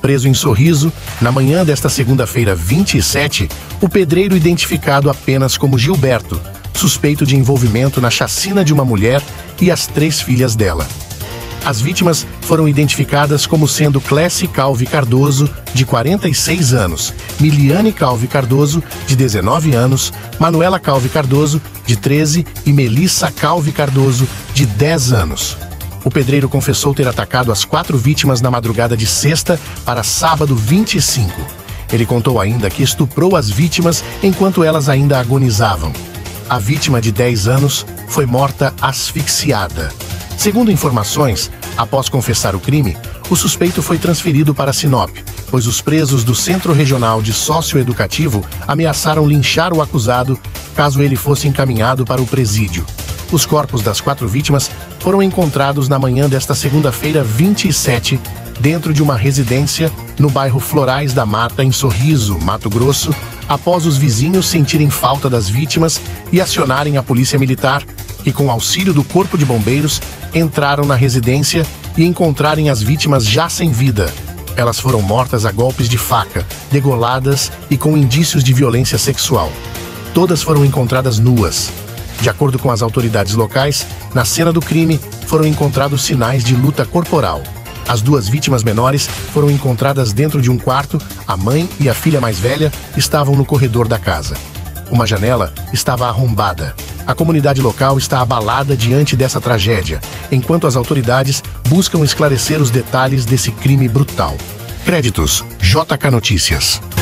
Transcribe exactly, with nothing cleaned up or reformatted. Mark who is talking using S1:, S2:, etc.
S1: Preso em Sorriso, na manhã desta segunda-feira vinte e sete, o pedreiro identificado apenas como Gilberto, suspeito de envolvimento na chacina de uma mulher e as três filhas dela. As vítimas foram identificadas como sendo Clécy Calvi Cardoso, de quarenta e seis anos, Miliane Calvi Cardoso, de dezenove anos, Manuela Calvi Cardoso, de treze e Melissa Calvi Cardoso, de dez anos. O pedreiro confessou ter atacado as quatro vítimas na madrugada de sexta para sábado vinte e cinco. Ele contou ainda que estuprou as vítimas enquanto elas ainda agonizavam. A vítima de dez anos foi morta asfixiada. Segundo informações, após confessar o crime, o suspeito foi transferido para Sinop, pois os presos do Centro Regional de Socioeducativo ameaçaram linchar o acusado caso ele fosse encaminhado para o presídio. Os corpos das quatro vítimas foram encontrados na manhã desta segunda-feira vinte e sete, dentro de uma residência no bairro Florais da Mata, em Sorriso, Mato Grosso, após os vizinhos sentirem falta das vítimas e acionarem a polícia militar, que, com auxílio do Corpo de Bombeiros, entraram na residência e encontrarem as vítimas já sem vida. Elas foram mortas a golpes de faca, degoladas e com indícios de violência sexual. Todas foram encontradas nuas. De acordo com as autoridades locais, na cena do crime foram encontrados sinais de luta corporal. As duas vítimas menores foram encontradas dentro de um quarto, a mãe e a filha mais velha estavam no corredor da casa. Uma janela estava arrombada. A comunidade local está abalada diante dessa tragédia, enquanto as autoridades buscam esclarecer os detalhes desse crime brutal. Créditos: J K Notícias.